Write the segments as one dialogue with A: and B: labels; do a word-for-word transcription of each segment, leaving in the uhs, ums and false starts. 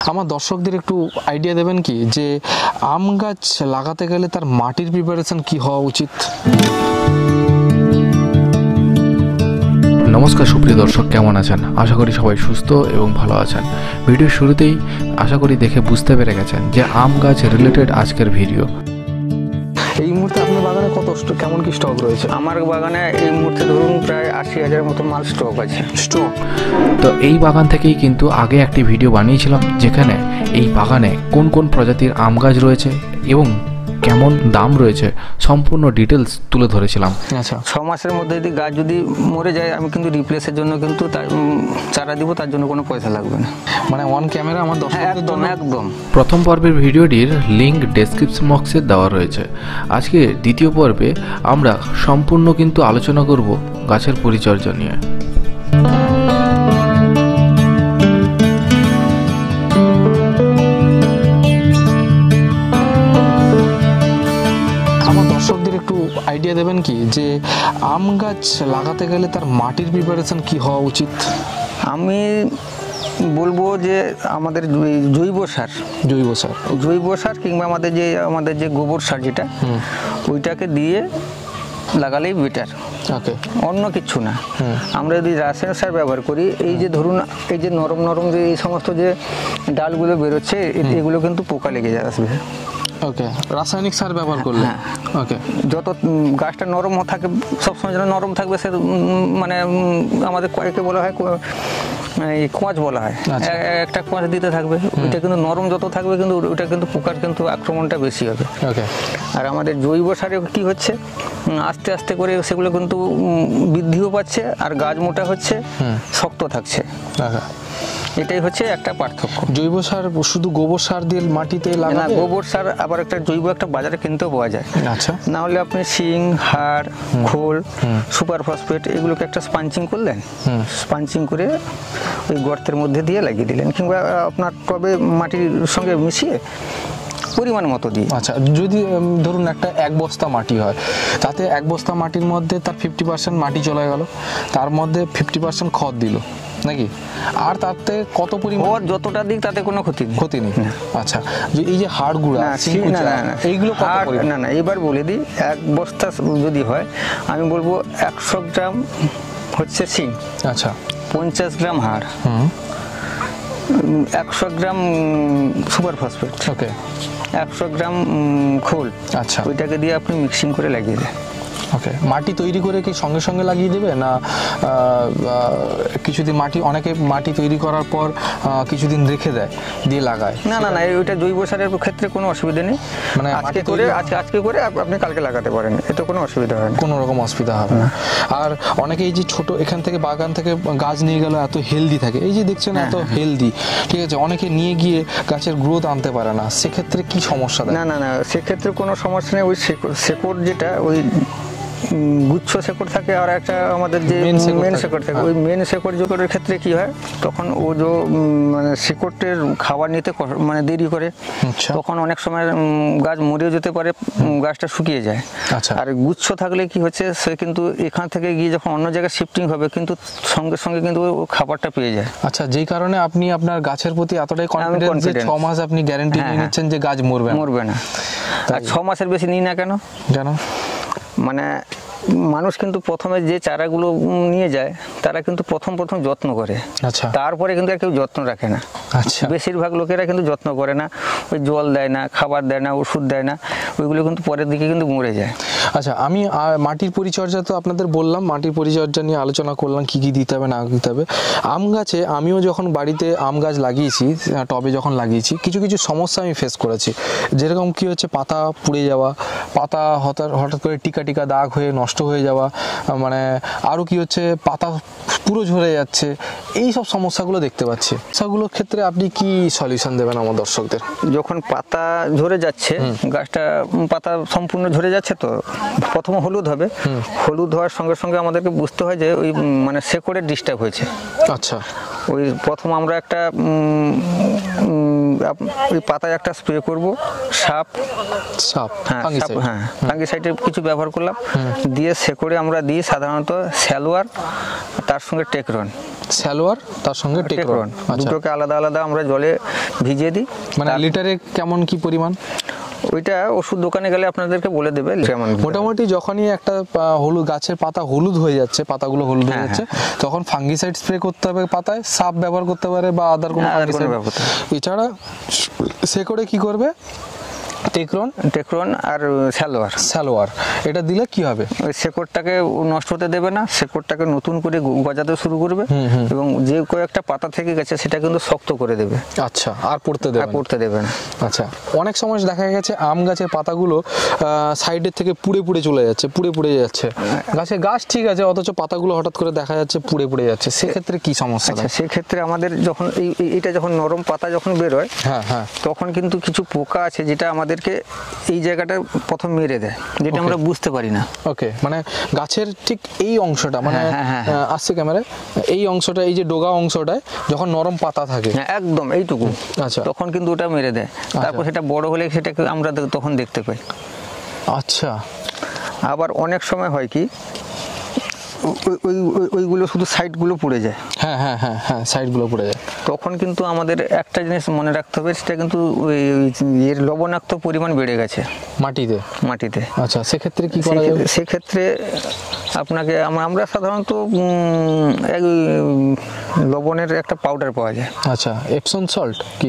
A: আমার দর্শকদের একটু আইডিয়া দেবেন কি যে আম গাছ লাগাতে গেলে তার মাটির প্রিপারেশন কি হওয়া উচিত?
B: নমস্কার সুপ্রিয় দর্শক, কেমন আছেন? আশা করি সবাই সুস্থ এবং ভালো আছেন। ভিডিওর শুরুতেই আশা করি দেখে বুঝতে পেরে গেছেন যে আম গাছ রিলেটেড আজকের ভিডিও।
A: এই মুহূর্তে আপনার বাগানে কত কেমন কি স্টক রয়েছে?
C: আমার বাগানে এই মুহূর্তে ধরুন প্রায় আশি হাজার মতো মাল স্টক আছে।
A: স্টক
B: তো এই বাগান থেকেই কিন্তু আগে একটি ভিডিও বানিয়েছিলাম যেখানে এই বাগানে কোন কোন প্রজাতির আম গাছ রয়েছে এবং কেমন দাম রয়েছে সম্পূর্ণ ডিটেলস তুলে ধরেছিলাম।
A: আচ্ছা,
C: ছ মাসের মধ্যে যদি গাছ যদি মরে যায় আমি কিন্তু রিপ্লেসের জন্য কিন্তু চারা দিব, তার জন্য কোনো পয়সা লাগবে না।
A: মানে অন ক্যামেরা আমার দর্শকদের জন্য
C: একদম।
B: প্রথম পর্বের ভিডিওটির লিঙ্ক ডেসক্রিপশন বক্সে দেওয়া রয়েছে। আজকে দ্বিতীয় পর্বে আমরা সম্পূর্ণ কিন্তু আলোচনা করব গাছের পরিচর্যা নিয়ে।
A: দর্শকদের একটু আইডিয়া দেবেন কি যে আম গাছ লাগাতে গেলে তার মাটির প্রিপারেশন কি হওয়া উচিত?
C: আমি বলবো যে আমাদের জৈব সার
A: জৈব সার
C: জৈব সার কিংবা আমাদের যে আমাদের যে গোবর সার যেটা ওইটাকে দিয়ে লাগালেই বেটার।
A: ওকে,
C: অন্য কিছু না। আমরা যদি রাসায়নিক সার ব্যবহার করি, এই যে ধরুন এই যে নরম নরম যে এই সমস্ত যে ডালগুলো বেরোচ্ছে এগুলো কিন্তু পোকা লেগে আসবে।
A: ওকে, রাসায়নিক সার ব্যবহার করলে ওকে
C: যত গাছটা নরম থাকে সবসময় যেন নরম থাকবে, সে মানে আমাদের কয়েকে বলা হয় এই কোঁচ বলা হয়, একটা কোঁচ দিতে থাকবে। ওইটা কিন্তু নরম যত থাকবে কিন্তু ওইটা কিন্তু পোকার কিন্তু আক্রমণটা বেশি হবে।
A: ওকে, আর
C: আমাদের জৈব সারে কি হচ্ছে আস্তে আস্তে করে সেগুলো কিন্তু বৃদ্ধিও পাচ্ছে আর গাছ মোটা হচ্ছে, শক্ত থাকছে। এটাই হচ্ছে একটা পার্থক্য।
A: জৈব সার শুধু গোবর সার দিয়ে মাটিতে লাগালে
C: না, গোবর সার আবার একটা জৈব একটা বাজারে কিনতেও পাওয়া যায়।
A: আচ্ছা,
C: না হলে আপনি শিং, হাড়, খোল, সুপার ফসফেট এগুলোকে একটা স্পাঞ্চিং করলেন, স্পাঞ্চিং করে ওই গর্তের মধ্যে দিয়ে লাগিয়ে দিলেন, কিংবা আপনার টবে মাটির সঙ্গে মিশিয়ে পরিমাণ মতো দিয়ে।
A: আচ্ছা, যদি ধরুন একটা এক বস্তা মাটি হয়, তাতে এক বস্তা মাটির মধ্যে তার ফিফটি পার্সেন্ট মাটি চলে গেল, তার মধ্যে ফিফটি পার্সেন্ট খড় দিল নাকি, আর তাতে কত পরিমাণ
C: যতটা দিক তাতে কোনো ক্ষতি নেই
A: ক্ষতি নেই আচ্ছা, যে এই যে হাড় গুঁড়া এইগুলো
C: না না এবার বলে দিই, এক বস্তা যদি হয় আমি বলবো একশো গ্রাম হচ্ছে শিং, আচ্ছা, পঞ্চাশ গ্রাম হাড়, একশো গ্রাম সুপার ফসফেট, ওকে, একশো গ্রাম খোল, আচ্ছা, ওইটাকে দিয়ে আপনি মিক্সিং করে লাগিয়ে দেন।
A: ওকে, মাটি তৈরি করে কি সঙ্গে সঙ্গে লাগিয়ে দেবে না কিছুদিন মাটি, অনেকে মাটি তৈরি করার পর কিছুদিন রেখে দেয় দিয়ে লাগায়?
C: না না না ওইটা জৈব সারের ক্ষেত্রে কোনো অসুবিধা নেই। মানে আজকে করে আজকে আজকে করে আপনি কালকে লাগাতে পারেন, এতে কোনো অসুবিধা হয় না,
A: কোনো রকম অসুবিধা হবে না। আর অনেকে এই যে ছোট এখান থেকে বাগান থেকে গাছ নিয়ে গেল এত হেলদি থাকে, এই যে দেখছেন এত হেলদি, ঠিক আছে, অনেকে নিয়ে গিয়ে গাছের গ্রোথ আনতে পারে না, সেক্ষেত্রে কি সমস্যা?
C: না না না সেক্ষেত্রে কোনো সমস্যা নেই। ওই শেকড় যেটা ওই গুচ্ছ শেকড় থাকে আর একটা আমাদের যে মেন শেকড় থাকে, ওই মেন শেকড় জোকড়ের ক্ষেত্রে কি হয় তখন ও যে মানে শেকড়ের খাবার নিতে মানে দেরি করে, তখন অনেক সময় গাছ মরেও যেতে পারে, গাছটা শুকিয়ে যায়। আর গুচ্ছ থাকলে কি হচ্ছে সে কিন্তু এখান থেকে গিয়ে যখন অন্য জায়গায় শিফটিং হবে কিন্তু সঙ্গে সঙ্গে কিন্তু ও খাবারটা পেয়ে যায়।
A: আচ্ছা, যেই কারণে আপনি আপনার গাছের প্রতি এতটাই কনফিডেন্স যে ছ মাস আপনি গ্যারান্টি নিয়ে নিচ্ছেন যে গাছ মরবে
C: মরবে না। আর ছ মাসের বেশি নিই না কেন
A: কেন
C: মানে মানুষ কিন্তু প্রথমে যে চারাগুলো নিয়ে যায় তারা কিন্তু প্রথম প্রথম যত্ন করে, আচ্ছা, তারপরে কিন্তু আর কেউ যত্ন রাখে না। আচ্ছা, বেশিরভাগ লোকেরা কিন্তু যত্ন করে না, ওই জল দেয় না, খাবার দেয় না, ওষুধ দেয় না, ওইগুলো কিন্তু পরের দিকে কিন্তু মরে যায়।
A: আচ্ছা, আমি মাটির পরিচর্যা তো আপনাদের বললাম, মাটির পরিচর্যা নিয়ে আলোচনা করলাম কি কি দিতে হবে না দিতে হবে। আম গাছে আমিও যখন বাড়িতে আম গাছ লাগিয়েছি, টবে যখন লাগিয়েছি, কিছু কিছু সমস্যা আমি ফেস করেছি। যেরকম কি হচ্ছে পাতা পুড়ে যাওয়া, পাতা হঠাৎ হঠাৎ করে টিকা টিকা দাগ হয়ে নষ্ট হয়ে যাওয়া, মানে আরও কি হচ্ছে পাতা পুরো ঝরে যাচ্ছে, এই সব সমস্যাগুলো দেখতে পাচ্ছি। সেগুলোর ক্ষেত্রে আপনি কি সলিউশন দেবেন আমার দর্শকদের?
C: যখন পাতা ঝরে যাচ্ছে, গাছটা পাতা সম্পূর্ণ ঝরে যাচ্ছে, তো প্রথম হলুদ হবে, হলুদ হওয়ার সঙ্গে সঙ্গে আমাদেরকে বুঝতে হয় যে ওই মানে শেকড়ের ডিস্টার্ব হয়েছে।
A: আচ্ছা,
C: ওই প্রথম আমরা একটা আপ- ওই পাতায় একটা স্প্রে করব, সাপ,
A: সাপ
C: হ্যাঁ সাপ,
A: ফাঙ্গিসাইড।
C: হ্যাঁ ফাঙ্গিসাইডের কিছু ব্যবহার করলাম, দিয়ে শেকড়ে আমরা দিই সাধারণত স্যালোয়ার, তার সঙ্গে টেকরন।
A: স্যালোয়ার তার সঙ্গে টেকরন।
C: টেকরন
A: আচ্ছা,
C: দুটোকে আলাদা আলাদা আমরা জলে ভিজিয়ে দিই।
A: মানে লিটারে কেমন কি পরিমাণ?
C: ওইটা ওষুধ দোকানে গেলে আপনাদেরকে বলে দেবে কেমন।
A: মোটামুটি যখনই একটা আহ, হলুদ গাছের পাতা হলুদ হয়ে যাচ্ছে, পাতাগুলো হলুদ হয়ে
C: হ্যাঁ,
A: যাচ্ছে, তখন ফাঙ্গিসাইড স্প্রে করতে হবে পাতায়, সাপ ব্যবহার করতে পারে বা আদার কোনো
C: হ্যাঁ, other কোনো
A: fungicide।
C: ব্যবহার করতে হবে।
A: এছাড়া সে করে কি করবে? টেকরন,
C: টেকরন আর স্যালোয়ার,
A: স্যালোয়ার, এটা দিলে কি হবে?
C: ওই শেকড়টাকে নষ্ট হতে দেবে না, শেকড়টাকে নতুন করে গ- গজাতে শুরু করবে এবং যে কয়েকটা পাতা থেকে গেছে সেটা কিন্তু শক্ত করে দেবে,
A: আচ্ছা, আর পড়তে দেবে
C: আর
A: না।
C: পড়তে দেবে না।
A: আচ্ছা, অনেক সময় দেখা গেছে আম গাছের পাতাগুলো সাইডের থেকে পুড়ে পুড়ে চলে যাচ্ছে, পুড়ে পুড়ে যাচ্ছে, গাছের গাছ ঠিক আছে অথচ পাতাগুলো হঠাৎ করে দেখা যাচ্ছে পুড়ে পুড়ে যাচ্ছে, সেক্ষেত্রে কি সমস্যা?
C: আচ্ছা, সেক্ষেত্রে আমাদের যখন এই এই- এইটা যখন নরম পাতা যখন বেরোয়,
A: হ্যাঁ হ্যাঁ,
C: তখন কিন্তু কিছু পোকা আছে যেটা আমাদেরকে এই জায়গাটা প্রথম মেরে দেয়, যেটা আমরা বুঝতে পারি না।
A: ওকে, মানে গাছের ঠিক এই অংশটা, মানে
C: হ্যাঁ, হ্যাঁ, হ্যাঁ।
A: আহ, আসছে ক্যামেরায়, এই অংশটা, এই যে ডোগা অংশটায় যখন নরম পাতা থাকে,
C: হ্যাঁ, একদম এইটুকু,
A: আচ্ছা।
C: তখন কিন্তু ওটা মেরে দেয়। তারপর সেটা বড় হলে সেটাকে আমরা দে- তখন দেখতে পাই।
A: আচ্ছা,
C: আবার অনেক সময় হয় কি, ও- ওই- ওই ওই- ওইগুলো শুধু সাইডগুলো পুড়ে যায়,
A: হ্যাঁ হ্যাঁ হ্যাঁ হ্যাঁ, সাইডগুলো পুড়ে যায়।
C: তখন কিন্তু আমাদের একটা জিনিস মনে রাখতে হবে, সেটা কিন্তু ওই ওই এর লবণাক্ত পরিমাণ বেড়ে গেছে
A: মাটিতে।
C: মাটিতে।
A: আচ্ছা, সেক্ষেত্রে কি করা যাবে?
C: সেক্ষেত্রে- সেক্ষেত্রে আপনাকে আমরা আমরা সাধারণত উম, এক উম, লবণের একটা পাউডার পাওয়া যায়,
A: আচ্ছা, এপসন সল্ট কি?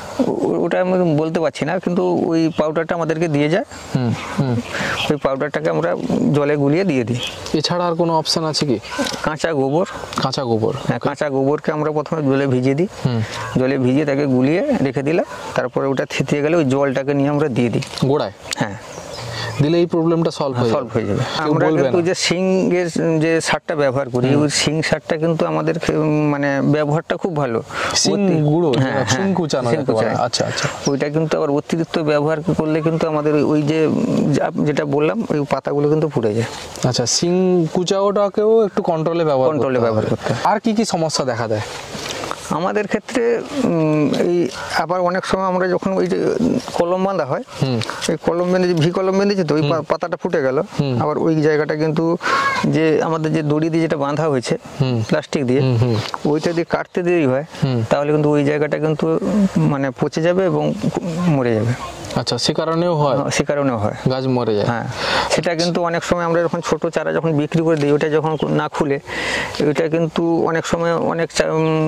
C: ও- ওটা আমি বলতে পারছি না, কিন্তু ওই পাউডারটা আমাদেরকে দিয়ে যায়।
A: হুম হুম।
C: ওই পাউডারটাকে আমরা জলে গুলিয়ে দিয়ে দিই।
A: এছাড়া আর কোনো অপশন আছে কি?
C: কাঁচা গোবর,
A: কাঁচা গোবর।
C: হ্যাঁ কাঁচা গোবরকে আমরা প্রথমে জলে ভিজিয়ে দিই, জলে ভিজিয়ে তাকে গুলিয়ে রেখে দিলাম, তারপরে ওটা থিতিয়ে গেলে ওই জলটাকে নিয়ে আমরা দিয়ে দিই।
A: গোড়ায়
C: হ্যাঁ,
A: দিলে এই প্রবলেমটা সলভ হয়ে
C: সলভ হয়ে যাবে।
A: কেউ
C: আমরা
A: বলবে
C: কিন্তু
A: না।
C: যে শিংয়ের যে সারটা ব্যবহার করি, ওই শিং সারটা কিন্তু আমাদের খে- মানে ব্যবহারটা খুব ভালো।
A: শিং
C: অতি-
A: গুঁড়ো,
C: হ্যাঁ,
A: যেটা শিং
C: হ্যাঁ,
A: কুচানো
C: শিং
A: যাকে বলে।
C: কুচানো।
A: আচ্ছা আচ্ছা,
C: ওইটা কিন্তু আবার অতিরিক্ত ব্যবহার করলে কিন্তু আমাদের ওই- ওই যে যা- যেটা বললাম, ওই পাতাগুলো কিন্তু পুড়ে যায়।
A: আচ্ছা, সিং কুচাওটাকেও একটু কন্ট্রোলে ব্যবহার করতে
C: Control এ
A: হবে।
C: ব্যবহার করতে হবে।
A: আর কি কি সমস্যা দেখা দেয়?
C: আমাদের ক্ষেত্রে উম, এই আবার অনেক সময় আমরা যখন ওই যে কলম বাঁধা হয়, এই কলম বেঁধেছি, ভি কলম বেঁধেছি, তো ওই পা- পাতাটা ফুটে গেল, আবার ওই জায়গাটা কিন্তু যে আমাদের যে দড়ি দিয়ে যেটা বাঁধা হয়েছে প্লাস্টিক দিয়ে, ওইটা দিয়ে কাটতে দেরি হয়, তাহলে কিন্তু ওই জায়গাটা কিন্তু মানে পচে যাবে এবং মরে যাবে।
A: আচ্ছা, সে কারণেও হয়,
C: সে কারণেও হয়।
A: গাছ মরে যায়।
C: হ্যাঁ, সেটা কিন্তু অনেক সময় আমরা যখন ছোট চারা যখন বিক্রি করে দিই, ওটা যখন না খুলে, ওইটা কিন্তু অনেক সময় অনেক চা-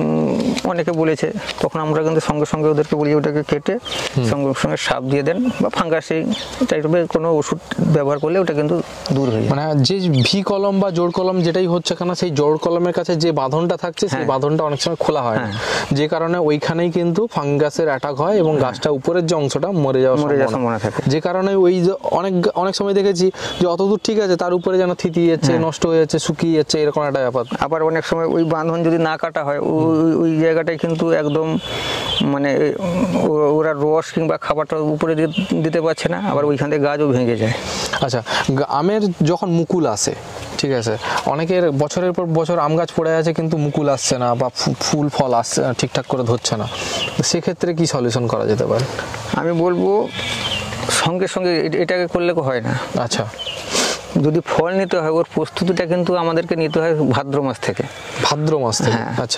C: উম, অনেকে বলেছে, তখন আমরা কিন্তু সঙ্গে সঙ্গে ওদেরকে বলি ওটাকে কেটে সঙ্গে সঙ্গে সাপ দিয়ে দেন বা ফাঙ্গাসি টাইপের কোনো ওষুধ ব্যবহার করলে ওটা কিন্তু দূর হয়ে যায়।
A: মানে যে ভি কলম বা জোড় কলম যেটাই হচ্ছে কেন, সেই জোড় কলমের কাছে যে বাঁধনটা থাকছে, সেই
C: হ্যাঁ।
A: বাঁধনটা অনেক সময় খোলা হয় না, যে কারণে ওইখানেই কিন্তু ফাঙ্গাসের অ্যাটাক হয় এবং গাছটা উপরের যে অংশটা মরে যাওয়ার
C: মরে যাওয়ার
A: সম্ভাবনা
C: সম্ভাবনা থাকে।
A: যে কারণে ওই যে অনেক অনেক সময় দেখেছি যে অতদূর ঠিক আছে, তার উপরে যেন থিতিয়ে যাচ্ছে, নষ্ট হয়ে যাচ্ছে, শুকিয়ে যাচ্ছে, এরকম একটা ব্যাপার।
C: আবার অনেক সময় ওই বাঁধন যদি না কাটা হয়, ওই- ওই জায়গাটায় কিন্তু একদম মানে ও- ওরা রস কিংবা খাবারটা উপরে দি- দিতে পারছে না, আবার ওইখান থেকে গাছও ভেঙে যায়।
A: আচ্ছা, গা- আমের যখন মুকুল আসে, ঠিক আছে, অনেকের বছরের পর বছর আম গাছ পড়ে আছে কিন্তু মুকুল আসছে না বা ফু- ফুল ফল আসছে ঠিকঠাক করে ধরছে না, তো সেক্ষেত্রে কি সলিউশন করা যেতে পারে?
C: আমি বলবো সঙ্গে সঙ্গে এ- এটাকে করলে হয় না।
A: আচ্ছা,
C: যদি ফল নিতে হয়, ওর প্রস্তুতিটা কিন্তু আমাদেরকে নিতে হয় ভাদ্র মাস থেকে।
A: ভাদ্র মাস থেকে।
C: হ্যাঁ।
A: আচ্ছা,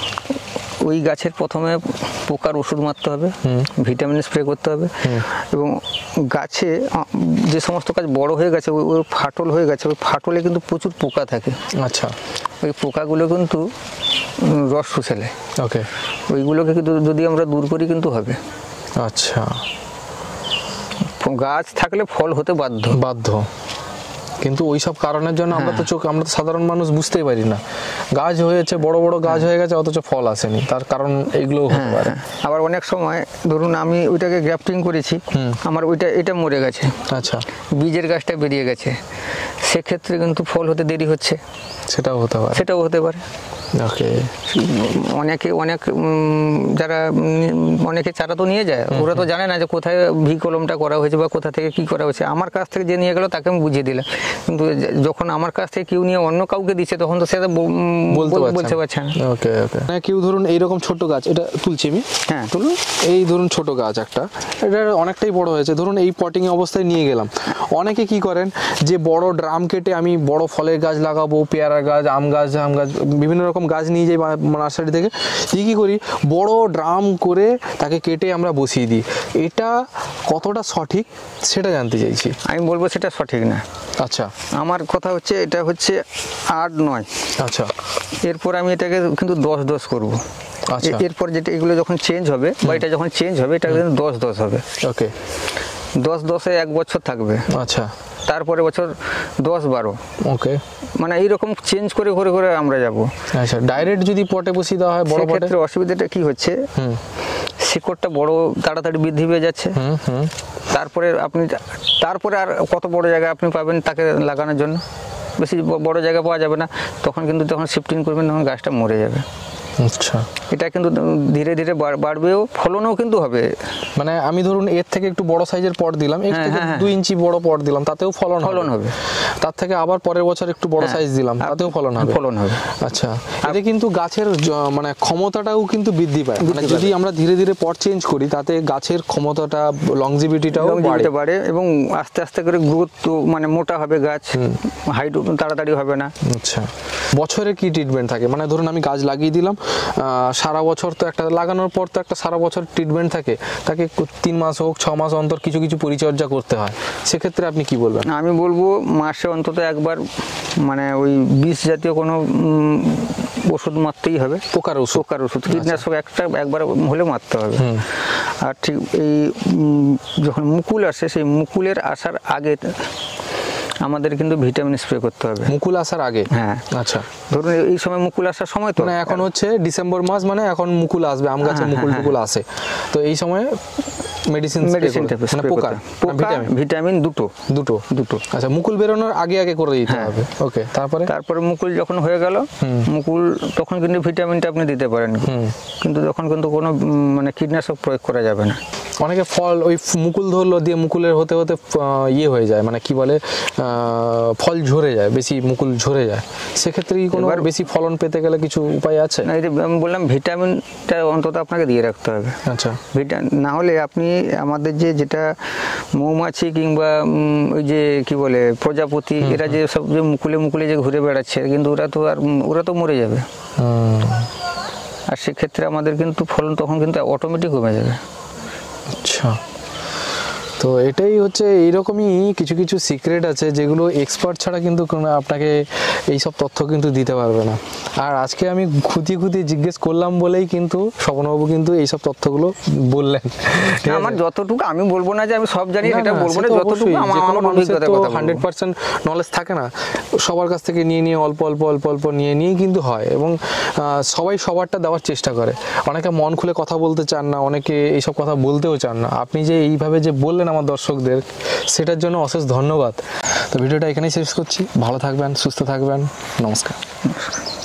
C: ওই গাছের প্রথমে পোকার ওষুধ মারতে হবে, ভিটামিন স্প্রে করতে হবে, এবং গাছে আ, যে সমস্ত গাছ বড় হয়ে গেছে, ওই ওই ফাটল হয়ে গেছে, ওই ফাটলে কিন্তু প্রচুর পোকা থাকে।
A: আচ্ছা,
C: ওই পোকাগুলো কিন্তু উম, রস শুষে নেয়।
A: ওকে,
C: ওইগুলোকে কিন্তু যদি আমরা দূর করি কিন্তু হবে।
A: আচ্ছা,
C: গাছ থাকলে ফল হতে বাধ্য।
A: বাধ্য, কিন্তু ওই সব কারণের জন্য আমরা তো চোখ আমরা তো সাধারণ মানুষ বুঝতেই পারি না, গাছ হয়েছে, বড় বড় গাছ হয়ে গেছে, অথচ ফল আসেনি, তার কারণ এগুলো হতে পারে।
C: আবার অনেক সময় ধরুন আমি ওইটাকে গ্রাফটিং করেছি, আমার ওইটা এটা মরে গেছে,
A: আচ্ছা,
C: বীজের গাছটা বেরিয়ে গেছে, সেক্ষেত্রে কিন্তু ফল হতে দেরি হচ্ছে,
A: সেটাও হতে পারে।
C: সেটাও হতে পারে।
A: ওকে।
C: অনেকে অনেক উম, যারা উম, অনেকে চারা তো নিয়ে যায়, ওরা তো জানে না যে কোথায় ভি কলমটা করা হয়েছে বা কোথা থেকে কি করা হয়েছে। আমার কাছ থেকে যে নিয়ে গেল তাকে আমি বুঝিয়ে দিলাম, কিন্তু যে- যখন আমার কাছ থেকে কেউ নিয়ে অন্য কাউকে দিচ্ছে তখন তো সেটা ব- উম,
A: বলতে
C: বল-
A: পারছে
C: বলতে
A: না।
C: পারছে না।
A: ওকে ওকে। মানে কেউ ধরুন এইরকম ছোট গাছ, এটা তুলছি আমি,
C: হ্যাঁ।
A: তুলুন। এই ধরুন ছোট গাছ একটা, এটা অনেকটাই বড় হয়েছে, ধরুন এই পটিং অবস্থায় নিয়ে গেলাম। অনেকে কি করেন যে বড় ড্রাম কেটে আমি বড় ফলের গাছ লাগাবো, পেয়ারা গাছ, আম গাছ, আম গাছ, বিভিন্ন রকম গাছ নিয়ে যাই নার্সারি থেকে, দিয়ে কী করি বড় ড্রাম করে তাকে কেটে আমরা বসিয়ে দিই। এটা কতটা সঠিক সেটা জানতে চাইছি।
C: আমি বলবো সেটা সঠিক না।
A: আচ্ছা
C: আমার কথা হচ্ছে এটা হচ্ছে আট নয়,
A: আচ্ছা
C: এরপর আমি এটাকে কিন্তু দশ দশ করবো।
A: আচ্ছা।
C: এ- এরপর যেটা এগুলো যখন চেঞ্জ হবে বা এটা যখন চেঞ্জ হবে এটা কিন্তু দশ দশ হবে।
A: ওকে।
C: দশ দশে এক বছর থাকবে,
A: আচ্ছা
C: তারপরে বছর দশ বারো,
A: ওকে।
C: মানে এইরকম চেঞ্জ করে করে করে আমরা যাব।
A: আচ্ছা ডাইরেক্ট যদি পটে বসিয়ে দেওয়া হয় বড় পটে,
C: সেক্ষেত্রে অসুবিধাটা কি হচ্ছে,
A: হুম
C: শিকড়টা বড় তাড়াতাড়ি বৃদ্ধি পেয়ে যাচ্ছে।
A: হুম হুম
C: তারপরে আপনি তারপরে আর কত বড় জায়গা আপনি পাবেন তাকে লাগানোর জন্য, বেশি ব- বড় জায়গা পাওয়া যাবে না, তখন কিন্তু তখন শিফটিং করবেন তখন গাছটা মরে যাবে।
A: আচ্ছা।
C: এটা কিন্তু ধীরে ধীরে বাড়- বাড়বেও, ফলনও কিন্তু হবে।
A: মানে আমি ধরুন এর থেকে একটু বড় সাইজের পট দিলাম, এর
C: হ্যাঁ,
A: থেকে
C: হ্যাঁ,
A: দুই ইঞ্চি বড় পট দিলাম, তাতেও ফলন
C: ফলন হবে।
A: তার থেকে আবার পরের বছর একটু বড়
C: হ্যাঁ,
A: সাইজ দিলাম, তাতেও ফলন হবে।
C: ফলন হবে।
A: আচ্ছা, এতে কিন্তু গাছের জ- মানে ক্ষমতাটাও কিন্তু বৃদ্ধি পায়। মানে
C: বৃদ্ধি
A: যদি আমরা ধীরে ধীরে পট চেঞ্জ করি তাতে গাছের ক্ষমতাটা, লংজিভিটিটাও বাড়ে।
C: লংজিভিটি বাড়ে এবং আস্তে আস্তে করে গ্রোথ মানে মোটা হবে গাছ, হাইট তাড়াতাড়ি হবে না।
A: আচ্ছা, বছরে কি ট্রিটমেন্ট থাকে? মানে ধরুন আমি গাছ লাগিয়ে দিলাম, আহ, সারা বছর তো একটা লাগানোর পর তো একটা সারা বছর ট্রিটমেন্ট থাকে, তাকে কো- তিন মাস হোক ছ মাস অন্তর কিছু কিছু পরিচর্যা করতে হয়, সেক্ষেত্রে আপনি কি বলবেন?
C: আমি বলবো মাসে অন্তত একবার মানে ওই বিষ জাতীয় কোনো উম, ওষুধ মারতেই হবে।
A: পোকার ওষুধ?
C: পোকার ওষুধ, কীটনাশক একটা একবার হলে মারতে হবে।
A: হুম।
C: আর ঠিক এই উম, যখন মুকুল আসে সেই মুকুলের আসার আগে আমাদের কিন্তু ভিটামিন স্প্রে করতে হবে।
A: মুকুল আসার আগে?
C: হ্যাঁ।
A: আচ্ছা,
C: ধরুন এই সময় মুকুল আসার সময় তো
A: মানে এখন হচ্ছে ডিসেম্বর মাস, মানে এখন মুকুল আসবে, আম গাছে
C: হ্যাঁ,
A: মুকুল
C: হ্যাঁ,
A: টুকুল আসে, তো এই সময় মেডিসিন
C: মেডিসিন
A: মানে পোকার ভিটামিন
C: ভিটামিন দুটো
A: দুটো
C: দুটো
A: আচ্ছা, মুকুল বেরোনোর আগে আগে করে দিতে
C: হ্যাঁ।
A: হবে। ওকে, তারপরে?
C: তারপরে মুকুল যখন হয়ে গেল, মুকুল তখন কিন্তু ভিটামিনটা আপনি দিতে পারেন, কিন্তু তখন কিন্তু কোনো উম, মানে কীটনাশক প্রয়োগ করা যাবে না।
A: অনেকে ফল ওই ফ- মুকুল ধরলো দিয়ে মুকুলের হতে হতে আহ, ইয়ে হয়ে যায়, মানে কি বলে আহ, ফল ঝরে যায়, বেশি মুকুল ঝরে যায়, সেক্ষেত্রে কি কোনো
C: এবার-
A: বেশি ফলন পেতে গেলে কিছু উপায় আছে?
C: না, এই যে আমি বললাম ভিটামিনটা অন্তত আপনাকে দিয়ে রাখতে হবে।
A: আচ্ছা।
C: ভিটা না হলে আপনি আমাদের যে যেটা মৌমাছি কিংবা উম, ওই যে কি বলে প্রজাপতি, এরা যে সব যে মুকুলে মুকুলে যে ঘুরে বেড়াচ্ছে, কিন্তু ওরা তো আর উম, ওরা তো মরে যাবে।
A: হুম,
C: আর সেক্ষেত্রে আমাদের কিন্তু ফলন তখন কিন্তু অটোমেটিক কমে যাবে।
A: আচ্ছা, তো এটাই হচ্ছে, এইরকমই কিছু কিছু সিক্রেট আছে যেগুলো এক্সপার্ট ছাড়া কিন্তু কোনো আপনাকে এই সব তথ্য কিন্তু দিতে পারবে না। আর আজকে আমি খুঁতিয়ে খুঁতিয়ে জিজ্ঞেস করলাম বলেই কিন্তু স্বপনবাবু কিন্তু এইসব তথ্যগুলো বললেন। ঠিক আছে?
C: আমার যতটুকু, আমি বলবো না যে আমি সব জানি,
A: না,
C: সেটা
A: না,
C: বলবো
A: সে
C: না,
A: তো
C: যতটুকু
A: অবশ্যই,
C: আমার
A: যে কোনো
C: আমার
A: মানুষের
C: অভিজ্ঞতার
A: তো
C: কথা
A: হান্ড্রেড পার্সেন্ট নলেজ থাকে না, সবার কাছ থেকে নিয়ে নিয়ে অল্প অল্প অল্প অল্প নিয়ে নিয়েই কিন্তু হয়, এবং আহ, সবাই সবারটা দেওয়ার চেষ্টা করে। অনেকে মন খুলে কথা বলতে চান না, অনেকে এইসব কথা বলতেও চান না। আপনি যে এইভাবে যে বললেন আমার দর্শকদের, সেটার জন্য অশেষ ধন্যবাদ। তো ভিডিওটা এখানেই শেষ করছি। ভালো থাকবেন, সুস্থ থাকবেন, নমস্কার।